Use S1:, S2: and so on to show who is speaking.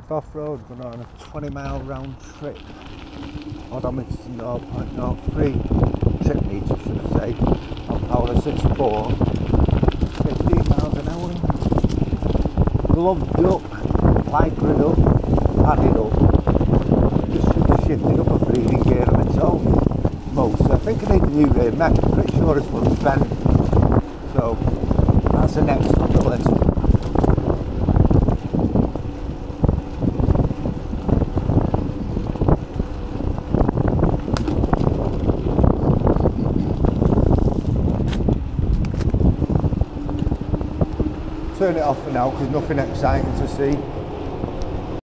S1: If off-road, going on a 20-mile round trip, odometer to 0.03, trip meter should I say, on power 6.4, 15 miles an hour, gloved up, lycra up, padded up, just shifted up a breathing gear on its own. Most, I think I need a new rear mech, I'm pretty sure this one's bent, so that's the next on the list. Turn it off for now because nothing exciting to see.